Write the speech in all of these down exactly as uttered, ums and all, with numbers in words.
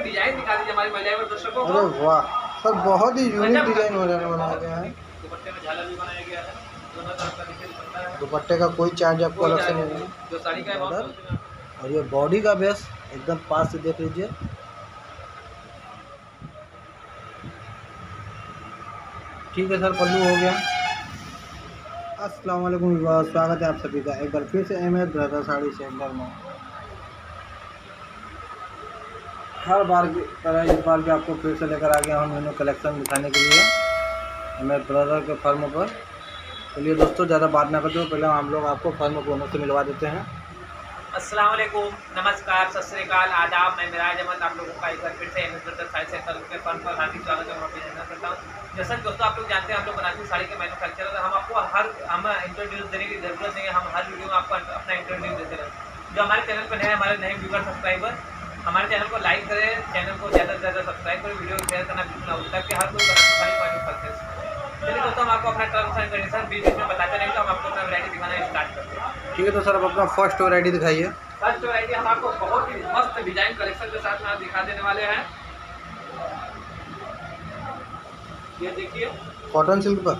Design दिखा दीजिए हमारी महिला और दर्शकों को। अरे वाह सर, बहुत ही यूनिक डिजाइन हो जाने वाला है। दुपट्टे में झालर भी बनाया गया है, दोनों तरफ का देखिए दुपट्टा है। दुपट्टे का कोई चार्ज आपको अलग से नहीं है, जो साड़ी का बॉर्डर। और ये बॉडी का बेस एकदम पास से देख लीजिए। ठीक है सर, पल्लू हो गया। अस्सलाम वालेकुम विवाह, स्वागत है आप सभी का एक बार फिर से अहमद ब्रदर साड़ी सेंटर में। हर बार की तरह इस बार भी आपको फिर से लेकर आ गया हूँ न्यू कलेक्शन दिखाने के लिए अहमद ब्रदर के फर्म पर। चलिए दोस्तों, ज़्यादा बात ना करते हुए पहले हम लोग आपको फर्म को ओनर से मिलवा देते हैं। अस्सलाम वालेकुम, नमस्कार, सत श्री अकाल, आदाब। मैं मिराज अहमद आप लोगों का एक बार फिर से अहमद ब्रदर साड़ी सेंटर के फर्म पर हार्दिक स्वागत है, अभिनंदन करता हूँ। जैसा कि दोस्तों आप लोग जानते हैं, हम लोग बनारसी साड़ी के मैन्युफैक्चरर, हम आपको हर हम इंट्रोड्यूस देने की जरूरत नहीं है, हम हर वीडियो में आपको अपना इंट्रोड्यूस देते हैं। जो हमारे चैनल पर नए हमारे नए व्यूवर सब्सक्राइबर, हमारे चैनल को लाइक करें, चैनल को ज़्यादा से ज़्यादा सब्सक्राइब करें, वीडियो को शेयर करना बिल्कुल ना भूलें ताकि हर कोई बनारसी साड़ी मैन्युफैक्चर। चलिए दोस्तों, हम आपको अपना टर्म्स एंड कंडीशन बीच बीच में बताते रहेंगे, हम आपको अपना वैरायटी दिखाना स्टार्ट करते हैं। ठीक है तो सर, अब अपना फर्स्ट वैरायटी दिखाइए। फर्स्ट वैरायटी हम आपको बहुत ही मस्त डिजाइन कलेक्शन के साथ में दिखा देने वाले हैं। ये देखिए, कॉटन सिल्क पर,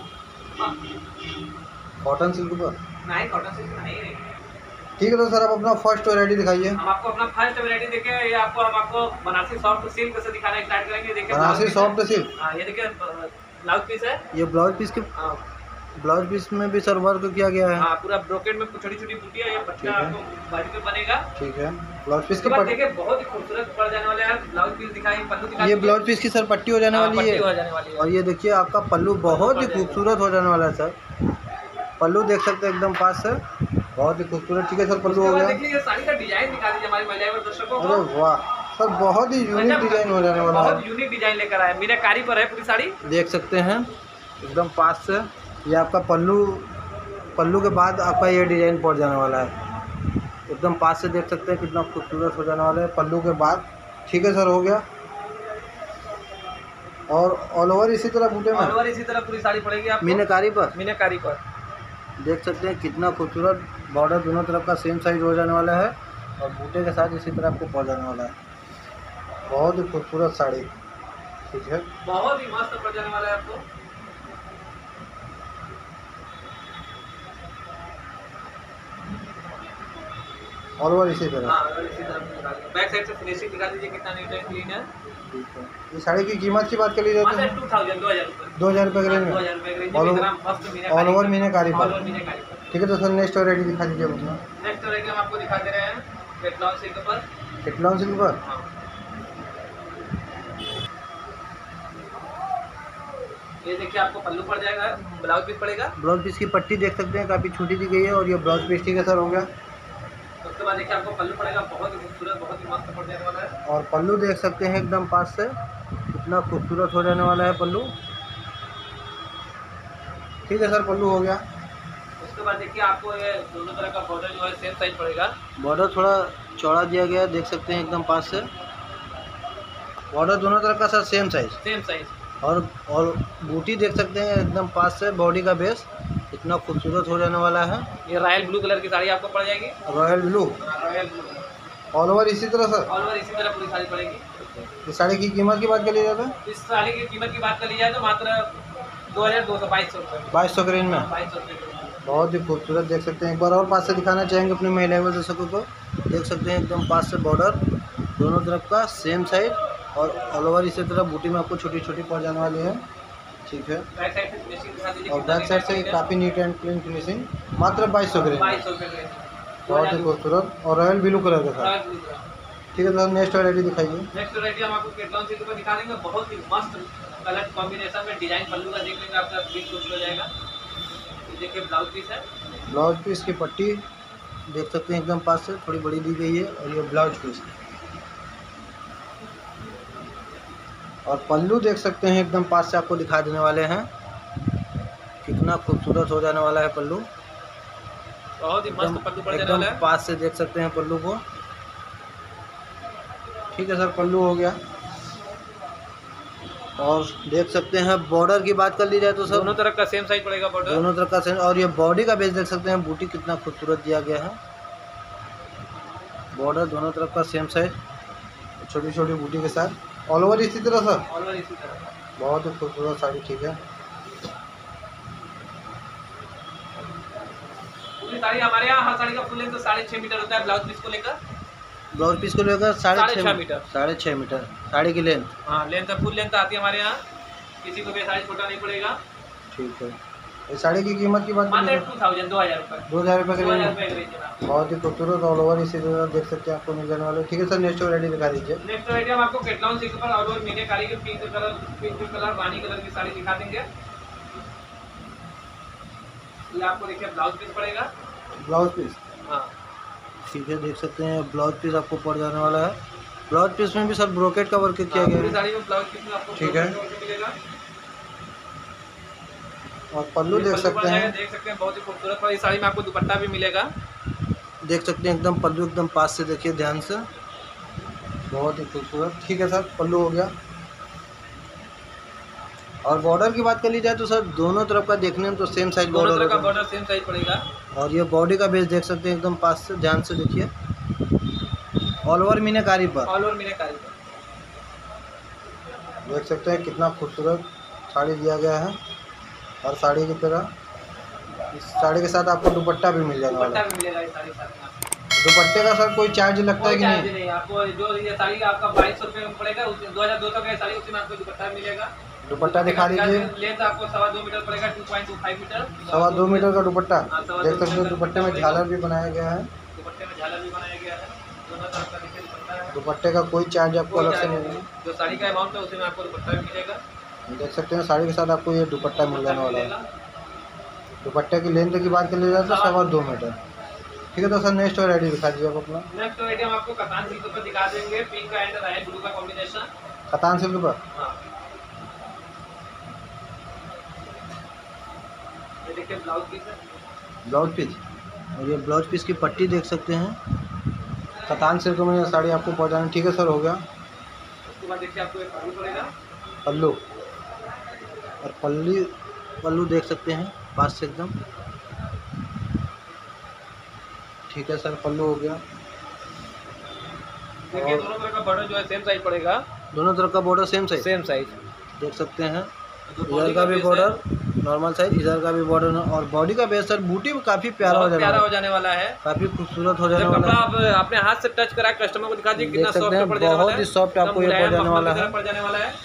कॉटन सिल्क पर नहीं, कॉटन सिल्क नहीं है। ठीक है तो सर, अब अपना फर्स्ट वैरायटी दिखाइए। हम आपको अपना फर्स्ट वैरायटी देखिए, ये आपको हम आपको बनारसी सॉफ्ट सिल्क से दिखाना स्टार्ट करेंगे। देखिए बनारसी सॉफ्ट सिल्क, हाँ, ये देखिए ब्लाउज पीस है। ये ब्लाउज पीस के ब्लाउज पीस में भी सर वर्क किया गया है। हाँ, पूरा ब्रोकेट में छोटी छोटी बूटी है, ये पट्टा आपको बाजू पे बनेगा। ठीक है, ब्लाउज पीस के पट्टी देखिए बहुत ही खूबसूरत पड़ जाने वाले हैं। ब्लाउज पीस दिखाई, पल्लू दिखाई, ये ब्लाउज पीस की सर पट्टी हो जाने वाली है। हो जाने वाली है। और ये देखिए आपका पल्लू बहुत ही खूबसूरत हो जाने वाला है सर। पल्लू देख सकते हैं एकदम पास से, बहुत ही खूबसूरत। ठीक है सर, पल्लू हो गया। देखिए ये साड़ी का डिजाइन दिखा दीजिए हमारी महिला और दर्शकों को। अरे वाह सर, बहुत ही यूनिक डिजाइन हो जाने वाला है। बहुत यूनिक डिजाइन लेकर आए, मीनाकारी पर है पूरी साड़ी, देख सकते हैं एकदम पास से। ये आपका पल्लू, पल्लू के बाद आपका ये डिजाइन पड़ जाने वाला है। एकदम पास से देख सकते हैं कितना खूबसूरत हो जाने वाला है पल्लू के बाद। ठीक है सर, हो गया। और ऑल ओवर इसी तरह बूटे में, ऑल ओवर इसी तरह पूरी साड़ी पड़ेगी आपको मीनाकारी पर। मीनाकारी पर देख सकते हैं कितना खूबसूरत बॉर्डर, दोनों तरफ का सेम साइज हो जाने वाला है और बूटे के साथ इसी तरह आपको पड़ जाने वाला है। बहुत ही खूबसूरत साड़ी। ठीक है, बहुत ही मस्त पड़ जाने वाला है आपको। ऑल ओवर इसी तरह। हाँ, इसी तरह बैक साइड से फिनिशिंग दिखा दीजिए कितना नीट एंड क्लीन है। ठीक है, ये साड़ी की कीमत की बात कर ली जाती है टू थाउजेंड दो हज़ार रुपये दो हज़ार रुपये के रेंज दो में, हज़ार रुपये की रेंज में ऑल ओवर मीनाकारी ऑल पर। ओवर मीनाकारी पर। ठीक है तो सर, नेक्स्ट वैरायटी दिखा दीजिए अपना। नेक्स्ट वैरायटी हम आपको दिखा दे रहे हैं कैटलॉग सिल्क पर। कैटलॉग सिल्क पर, हाँ, ये देखिए आपको पल्लू पड़ जाएगा, ब्लाउज पीस पड़ेगा। ब्लाउज पीस की पट्टी देख सकते हैं काफ़ी छोटी दी गई है और ये ब्लाउज पीस। ठीक है सर, हो गया। उसके बाद देखिए आपको पल्लू पड़ेगा, बहुत ही खूबसूरत, बहुत ही मस्त पड़ जाने वाला है। और पल्लू देख सकते हैं एकदम पास से कितना खूबसूरत हो जाने वाला है पल्लू। ठीक है सर, पल्लू हो गया। उसके बाद देखिए आपको ये दोनों तरह का बॉर्डर जो है सेम साइज पड़ेगा। बॉर्डर थोड़ा चौड़ा दिया गया है, देख सकते हैं एकदम पास से। बॉर्डर दोनों तरफ का sir same size, same size. और और बूटी देख सकते हैं एकदम पास से। बॉडी का बेस इतना खूबसूरत हो जाने वाला है। ये रॉयल ब्लू कलर की साड़ी आपको पड़ जाएगी। Royal blue, royal blue all over इसी तरह सर। ऑल ओवर इसी तरह पूरी साड़ी पड़ेगी। इस साड़ी की कीमत की बात कर ली जाए तो इस साड़ी की कीमत की बात कर ली जाए तो मात्र दो हज़ार दो सौ बाईस सौ रुपये बाईस सौ के रेंज में। बाईस सौ रुपये। बहुत ही खूबसूरत देख सकते हैं। एक बार और पास से दिखाना चाहेंगे अपने महिला व दर्शकों को। देख सकते हैं एकदम पास से बॉर्डर दोनों तरफ का सेम साइज और ऑल ओवर इसी तरह बूटी में आपको छोटी छोटी पड़ जाने वाली है। ठीक है, बैक साइड से फिनिशिंग दिखा दीजिए। और बैक साइड से काफ़ी नीट एंड क्लीन फिनिशिंग, मात्र बाईस सौ के रेंज में। बाईस सौ रुपये। बहुत ही खूबसूरत और रॉयल ब्लू कलर के साथ। ठीक है तो नेक्स्ट वैरायटी दिखाइए। नेक्स्ट वैरायटी हम आपको कैटलॉग सिल्क पर दिखा देंगे। बहुत ही मस्त कलर कॉम्बिनेशन में डिजाइन पल्लू का देख लेंगे, आपका दिल खुश हो जाएगा। ये देखिए ब्लाउज पीस है। ब्लाउज पीस की पट्टी देख सकते हैं एकदम पास से, थोड़ी बड़ी दी गई है। और ये ब्लाउज पीस और पल्लू देख सकते हैं एकदम पास से आपको दिखा देने वाले हैं। कितना खूबसूरत हो जाने वाला है पल्लू, बहुत ही मस्त पल्लू पड़ जाने एकदम वाला है। पास से देख सकते हैं पल्लू को। ठीक है सर, पल्लू हो गया। और देख सकते हैं बॉर्डर की बात कर ली जाए तो सर दोनों तरफ का सेम साइज पड़ेगा बॉर्डर, दोनों तरफ का सेम। और ये बॉडी का बेस देख सकते हैं, बूटी कितना खूबसूरत दिया गया है। बॉर्डर दोनों तरफ का सेम साइज, छोटी छोटी बूटी के साथ ऑल ओवर इसी तरह सर। ऑल ओवर इसी तरह। बहुत ही खूबसूरत साड़ी। ठीक है, पूरी साड़ी हमारे यहाँ हर साड़ी का फुल लेंथ तो साढ़े छः मीटर होता है। ब्लाउज पीस को लेकर ब्लाउज पीस को लेकर साढ़े साढ़े छः छः मीटर साढ़े छः मीटर साड़ी की लेंथ। हाँ लेंथ फुल लेंथ आती है हमारे यहाँ, किसी को भी साड़ी छोटा नहीं पड़ेगा। ठीक है, इस साड़ी की कीमत की बात मात्र करें टू थाउजेंड दो हज़ार रुपये दो हज़ार रुपये दो के हज़ार रेंज रुपये में। का रेंज है ना। बहुत ही खूबसूरत ऑल ओवर इसी तरह देख सकते हैं आपको मिल जाने वाले। ठीक है सर, नेक्स्ट वैरायटी दिखा दीजिए। नेक्स्ट वैरायटी हम आपको कैटलॉग सिल्क पर ऑल ओवर मीनाकारी के पिंक कलर पिंक कलर रानी कलर की साड़ी दिखा देंगे। ये आपको देखिए ब्लाउज पीस पड़ेगा। ब्लाउज पीस, हाँ ठीक है, देख सकते हैं ब्लाउज पीस आपको पड़ जाने वाला है। ब्लाउज पीस में भी सर ब्रोकेट का वर्क किया गया पूरी है। साड़ी में ब्लाउज पीस में आपको ठीक है। मिलेगा। और पल्लू देख सकते हैं, देख सकते हैं बहुत ही खूबसूरत। और इस साड़ी में आपको दुपट्टा भी मिलेगा। देख सकते हैं एकदम पल्लू एकदम पास से देखिए ध्यान से, बहुत ही खूबसूरत। ठीक है सर, पल्लू हो गया। और बॉर्डर की बात कर ली जाए तो सर दोनों तरफ का देखने में तो सेम साइज दोनों तरफ का बॉर्डर बॉर्डर सेम साइज पड़ेगा। और ये बॉडी का बेस देख सकते हैं एकदम पास से ध्यान से देखिए, ऑल ओवर मीनाकारी पर ऑल ओवर मीनाकारी पर देख सकते हैं कितना खूबसूरत साड़ी दिया गया है। और साड़ी की तरह इस साड़ी के साथ आपको दुपट्टा भी मिल जाने वाला दुपट्टा है। भी मिलेगा इस साड़ी के साथ में। दुपट्टे का सर कोई चार्ज लगता है कोई कि चार्ज नहीं? नहीं, आपको जो ये साड़ी आपका बाईस सौ रुपये में पड़ेगा, उस दो हज़ार दो सौ का साड़ी उसी में आपको दुपट्टा मिलेगा। दुपट्टा दिखा दीजिए। लेंथ आपको सवा दो मीटर पड़ेगा, two point two five metre सवा दो मीटर का दुपट्टा हाँ, सवा देख दो सकते हैं। मीटर का दुपट्टे में दुपट्टा झालर भी बनाया गया है। दुपट्टे में झालर भी बनाया गया है। दोनों तरफ का देखिए दुपट्टा है। दुपट्टे का कोई चार्ज आपको कोई अलग से चार्ज नहीं नहीं। है। जो साड़ी का अमाउंट है उसी में आपको दुपट्टा भी मिलेगा। देख सकते हैं साड़ी के साथ आपको ये दुपट्टा मिल जाने वाला है। मिलेगा। दुपट्टे की लेंथ की बात कर ली जाए तो सवा दो मीटर। ठीक है, तो सर नेक्स्ट वैरायटी दिखा दीजिए आप अपना। नेक्स्ट वैरायटी हम आपको कतान सिल्क पर दिखा देंगे। पिंक का एंड रायल ब्लू का कॉम्बिनेशन। कतान सिल्क पर हाँ ये देखिए ब्लाउज पीस है। ब्लाउज पीस, और ये ब्लाउज पीस की पट्टी देख सकते हैं। कतान सिल्क में ये साड़ी आपको पहुँचाना। ठीक है सर, हो गया। उसके बाद देखिए आपको एक पल्लू पड़ेगा। पल्लू, और पल्ली पल्लू देख सकते हैं पास से एकदम। ठीक है सर, पल्लू हो गया। देखिए दोनों तरफ का बॉर्डर जो है सेम साइज पड़ेगा। दोनों तरफ का border same size same size देख सकते हैं। जो इधर body का भी base बॉर्डर नॉर्मल साइज, इधर का भी बॉर्डर। और बॉडी का बेस सर बूटी भी काफ़ी है, प्यारा हो बहुत जाने प्यारा वाला हो है, जाने वाला है। काफ़ी खूबसूरत हो जाने जब वाला कपड़ा है। आप अपने हाथ से टच करा कस्टमर को दिखा दीजिए कितना देख सकते सॉफ्ट हैं, पड़ जाने वाला बहुत है। ही सॉफ्ट आपको ये एकदम पड़ जाने मुलायम वाला मखमल की है। तरह पड़ जाने वाला है।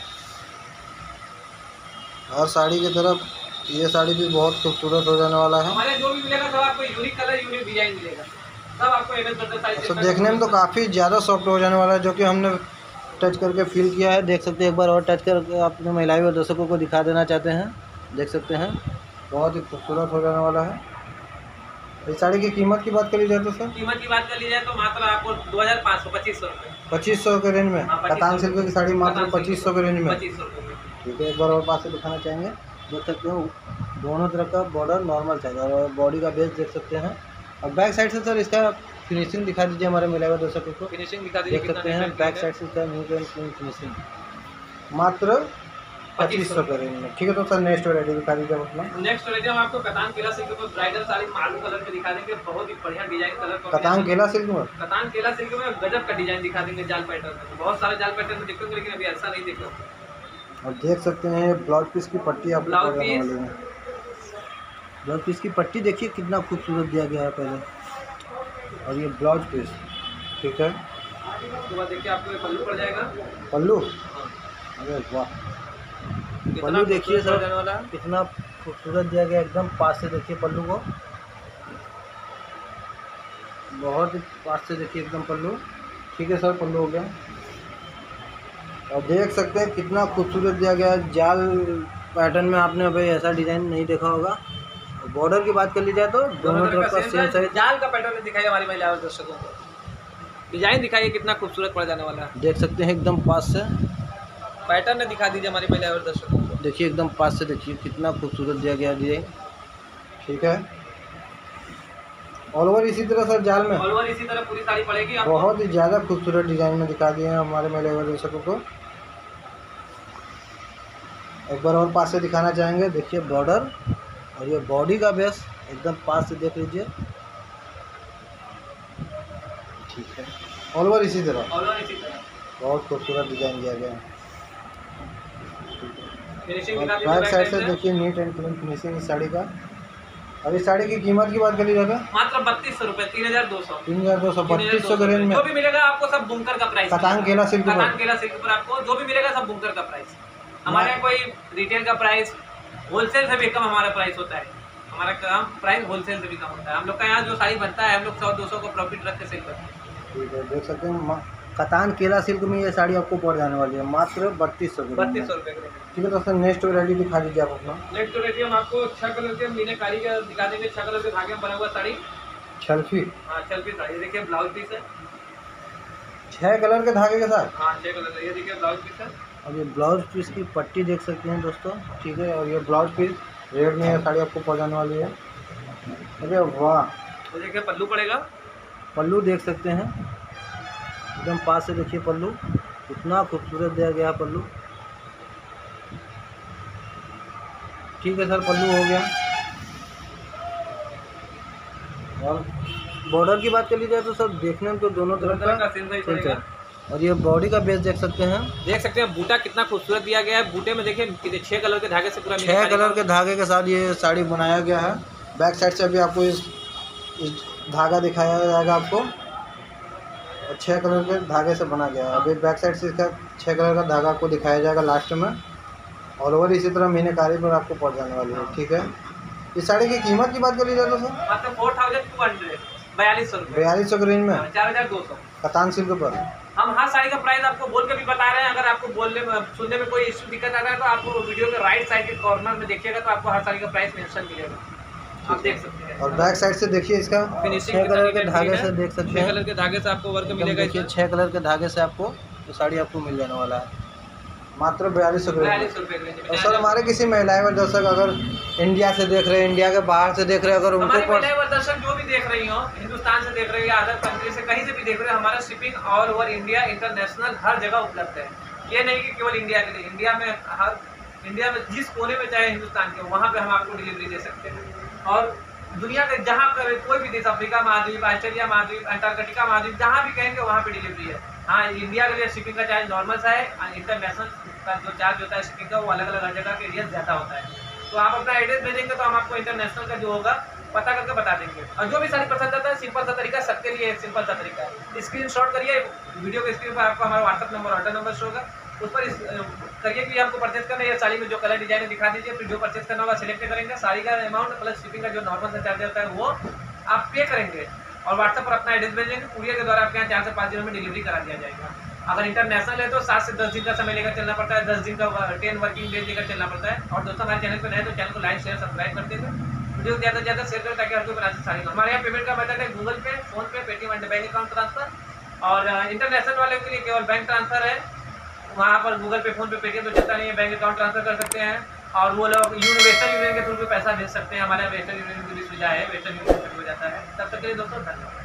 और साड़ी की तरफ ये साड़ी भी बहुत खूबसूरत हो जाने वाला है। हमारे जो भी मिलेगा सब आपको यूनिक कलर यूनिक डिजाइन मिलेगा। सब आपको एम एस बटन साइज तो देखने में तो काफ़ी ज़्यादा सॉफ्ट हो जाने वाला है, जो कि हमने टच करके फील किया है। देख सकते हैं, एक बार और टच करके अपने महिलाएं और दर्शकों को दिखा देना चाहते हैं। देख सकते हैं बहुत ही खूबसूरत हो जाने वाला है। इस साड़ी की कीमत की बात करी जाए तो सर कीमत की बात कर ली जाए तो मात्र आपको दो हजार पाँच सौ पच्चीस सौ रुपये पच्चीस सौ के रेंज में। हाँ, पच्चीस कतान सौ सिल्क की साड़ी मात्र कतान सिल्क पच्चीस सौ के रेंज में। पच्चीस सौ रुपये। ठीक है, एक बार और पास से दिखाना चाहेंगे। देख सकते हो दोनों तरफ का बॉर्डर नॉर्मल साइज और बॉडी का बेस देख सकते हैं। और बैक साइड से सर इसका फिनिशिंग दिखा दीजिए हमारे महिला दर्शकों को। फिनिशिंग दिखा दीजिए देख कितना सकते हैं different बैक है। साइड से इसका नीट एंड क्लीन फिनिशिंग मात्र पच्चीस सौ के रेंज में। ठीक है, तो सर नेक्स्ट वैरायटी दिखा दीजिए आप अपना। नेक्स्ट वैरायटी हम आपको कतान केला सिल्क पर ब्राइडल साड़ी मालू कलर पे दिखा देंगे। बहुत ही बढ़िया डिजाइन कलर कतान केला सिल्क में कतान केला सिल्क में गजब का डिजाइन दिखा देंगे। जाल पैटर्न में बहुत सारे जाल पैटर्न में देखते होंगे, लेकिन अभी ऐसा नहीं देखा। और देख सकते हैं ब्लाउज पीस की पट्टी आपको ब्लाउज पड़ जाने पीस। वाली है। ब्लाउज पीस की पट्टी देखिए कितना खूबसूरत दिया गया है पहले। और ये ब्लाउज पीस, ठीक है। उसके बाद देखिए आपको ये पल्लू पड़ जाएगा। पल्लू, हाँ। अरे वाह, कितना पल्लू देखिए खूबसूरत सर जाने वाला है। कितना खूबसूरत दिया गया, एकदम पास से देखिए पल्लू को, बहुत ही पास से देखिए एकदम पल्लू। ठीक है सर, पल्लू हो गया। और देख सकते हैं कितना खूबसूरत दिया गया है। जाल पैटर्न में आपने अभी ऐसा डिज़ाइन नहीं देखा होगा। बॉर्डर की बात कर ली जाए तो दोनों तरफ का सेम साइज। जाल का पैटर्न दिखाइए हमारी महिला और दर्शकों को। डिजाइन दिखाइए कितना खूबसूरत पड़ जाने वाला है। देख सकते हैं एकदम पास से, पैटर्न दिखा दीजिए हमारी महिला और दर्शकों को। देखिए एकदम पास से देखिए कितना खूबसूरत दिया गया डिजाइन। ठीक है, ऑल ओवर इसी तरह सर जाल में ऑल ओवर इसी तरह पूरी साड़ी पड़ेगी आपको। बहुत ही ज़्यादा खूबसूरत डिजाइन में दिखा दिए हैं हमारे मेले वाले दर्शकों को। एक बार और पास से दिखाना चाहेंगे। देखिए बॉर्डर और ये बॉडी का बेस एकदम पास से देख लीजिए। ठीक है, ऑल ओवर इसी तरह। ऑल ओवर इसी तरह बहुत खूबसूरत डिजाइन दिया गया है। फिनिशिंग और दिखा दीजिए बैक बैक साइड साइड से से। देखिए नीट एंड क्लीन फिनिशिंग इस साड़ी का। अब इस साड़ी की कीमत की बात कर लीजिएगा, मात्र बत्तीस सौ रुपए, तीन हजार दो सौ तीन हजार दो सौ बत्तीस सौ के रेंज में जो भी मिलेगा आपको सब बुनकर का प्राइस। कतान केला सिल्क पर। कतान केला सिल्क पर आपको जो भी मिलेगा सब बुनकर का प्राइस। हमारे यहाँ कोई रिटेल का प्राइस, होलसेल से भी कम हमारा प्राइस होता है। हमारा काम प्राइस होलसेल से भी कम होता है। हम लोग का यहाँ जो साड़ी बनता है हम लोग सौ दो सौ को प्रॉफिट रख के सेल करते हैं। ठीक है, देख सकते हैं कतान केला सिल्क में ये साड़ी आपको पड़ जाने वाली है मात्र बत्तीस सौ बत्तीस सौ रुपये। ठीक है दोस्तों, नेक्स्ट वैरायटी दिखा दीजिए आप अपना। नेक्स्ट वैरायटी हम आपको छह कलर के मीनाकारी का दिखा देंगे। छह कलर के धागे में बना हुआ साड़ी, छल्फी। हाँ छल्फी साड़ी। देखिए ब्लाउज पीस है, छह कलर के धागे के साथ। हाँ छह कलर का। ये देखिए ब्लाउज पीस है। अब ये ब्लाउज पीस की पट्टी देख सकते हैं दोस्तों, ठीक है। और ये ब्लाउज पीस रेड में ये साड़ी आपको पड़ जाने वाली है। अरे वाह, तो देखिए पल्लू पड़ेगा। पल्लू देख सकते हैं, एकदम पास से देखिए पल्लू, इतना खूबसूरत दिया गया पल्लू। ठीक है सर, पल्लू हो गया। और बॉर्डर की बात कर ली जाए तो सर देखने में तो दोनों तरफ का सेम है। और ये बॉडी का बेस देख सकते हैं, देख सकते हैं बूटा कितना खूबसूरत दिया गया है। बूटे में देखिए छह कलर के धागे से पूरा छह कलर के धागे के साथ ये साड़ी बनाया गया है। बैक साइड से भी आपको इस, इस धागा दिखाया जाएगा आपको, और छह कलर के धागे से बना गया है। अभी बैक साइड से इसका छह कलर का धागा आपको दिखाया जाएगा लास्ट में। ऑल ओवर इसी तरह मीनाकारी पर आपको पड़ जाने वाली है। ठीक है, इस साड़ी की कीमत की बात कर ली जाए तो सर मतलब फोर थाउजेंड टू हंड्रेड बयालीस सौ रुपये, बयालीस सौ के रेंज में चार हजार दो सौ कतान सिल्क पर। हम हर साड़ी का प्राइस आपको बोल के भी बता रहे हैं। अगर आपको बोलने में सुनने में कोई इश्यू दिक्कत आ रहा है तो आपको वीडियो के राइट साइड के कॉर्नर में देखिएगा तो आपको हर साड़ी का प्राइस मेंशन मिलेगा, आप देख सकते हैं। और बैक साइड से देखिए इसका छह कलर के धागे से देख सकते छह हैं, कलर के धागे से आपको वर्क मिलेगा। देखिए छह कलर के धागे से आपको तो साड़ी आपको मिल जाने वाला है मात्र बयालीस सौ के रेंज में। बयालीस रुपये के और सर हमारे किसी महिलाएं व दर्शक अगर इंडिया से देख रहे हैं, इंडिया के बाहर से देख रहे हैं, अगर उनको हमारी पर महिलाएं व दर्शक जो भी देख रही हो, हिंदुस्तान से देख रही है, अदर कंट्री से कहीं से भी देख रहे हैं, हमारा shipping all over India international हर जगह उपलब्ध है। ये नहीं कि केवल इंडिया के लिए, इंडिया में हर इंडिया में जिस कोने में चाहे हिंदुस्तान के वहाँ पे हम आपको डिलीवरी दे सकते हैं। और दुनिया के जहाँ पर कोई भी देश, अफ्रीका महाद्वीप, ऑस्ट्रेलिया महाद्वीप, अंटार्कटिका महाद्वीप, जहाँ भी कहेंगे वहाँ पे डिलीवरी है। हाँ, इंडिया के लिए शिपिंग का चार्ज नॉर्मल सा है, इंटरनेशनल का जो चार्ज होता है शिपिंग का वो अलग अलग हर जगह के एरिया ज़्यादा होता है। तो आप अपना एड्रेस भेजेंगे तो हम आपको इंटरनेशनल का जो होगा पता करके बता देंगे। और जो भी साड़ी पसंद आता है, सिंपल सा तरीका, सबके लिए सिंपल सा तरीका है। स्क्रीनशॉट करिए, वीडियो के स्क्रीन पर आपको हमारा WhatsApp number, order number show होगा, उस पर इस करिए कि आपको परचेज करना है। साड़ी में जो कलर डिजाइन दिखा दीजिए, फिर जो परचेज करना होगा सिलेक्ट करेंगे। साड़ी का अमाउंट प्लस शिपिंग का जो नॉर्मल सा चार्ज होता है वो आप पे करेंगे और व्हाट्सएप पर अपना एड्रेस भेजेंगे। कुरियर के द्वारा आपके यहाँ चार से पाँच दिनों में डिलीवरी करा दिया जाएगा। अगर इंटरनेशनल है तो सात से दस दिन का समय लेकर चलना पड़ता है, दस दिन का टेन वर्किंग डेज लेकर चलना पड़ता है। और दोस्तों हमारे चैनल पर नए तो चैनल को लाइक शेयर सब्सक्राइब कर देंगे, वीडियो ज़्यादा से ज़्यादा शेयर करें ताकि हर कोई बना सके साड़ी। हमारे यहाँ पेमेंट का मेथड है Google Pay, PhonePe, Paytm and bank account transfer. और इंटरनेशनल वाले के लिए केवल बैंक ट्रांसफर है, वहाँ पर Google Pay, PhonePe, Paytm तो चलता नहीं है, बैंक अकाउंट ट्रांसफर कर सकते हैं। और वो लोग वेस्टर्न यूनियन के थ्रू भी पैसा भेज सकते हैं। हमारे यहाँ वेस्टर्न यूनियन की भी सुविधा है, वेस्टर्न यूनियन हो जाता है। तब तक के लिए दोस्तों धन्यवाद।